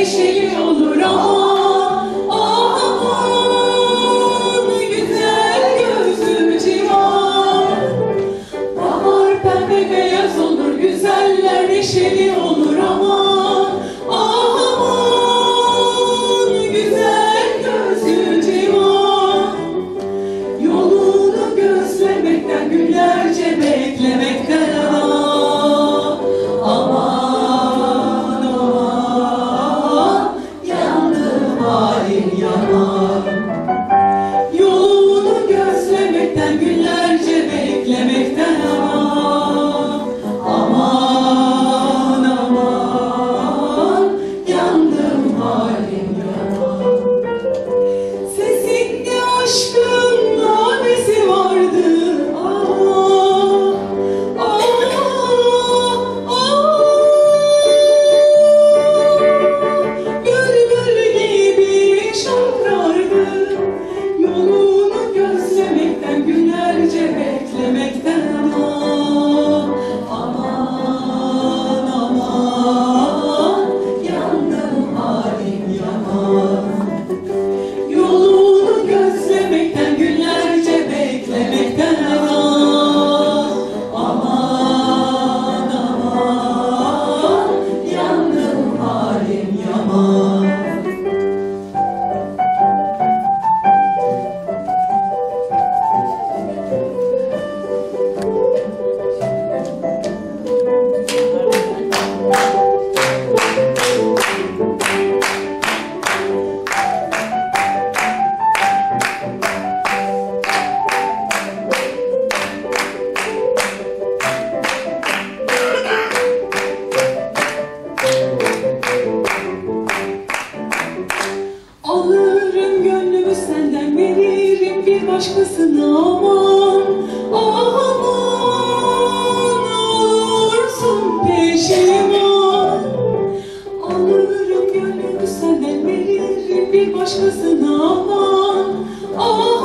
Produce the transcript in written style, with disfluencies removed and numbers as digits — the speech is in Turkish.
neşeli olur aman, aman güzel gözlü civan. Bahar pembe beyaz olur, güzeller neşeli olur aman, aman güzel gözlü civan. Yolunu gözlemekten, günlerce beklemekten aman aman yandım halim yaman. Yolunu gözlemekten, günlerce beklemekten aman aman yandım halim yaman. Sesinde aşkın namesi vardı bülbül gibi şakrardı. Yolunu gözlemekten, günlerce beklemekten aman aman yandım halim yaman. Yolunu gözlemekten, günlerce beklemekten aman aman yandım halim yaman. Alırım gönlümü senden, veririm bir başkasına aman, aman olursun peşiman. Alırım gönlümü senden, veririm bir başkasına aman, aman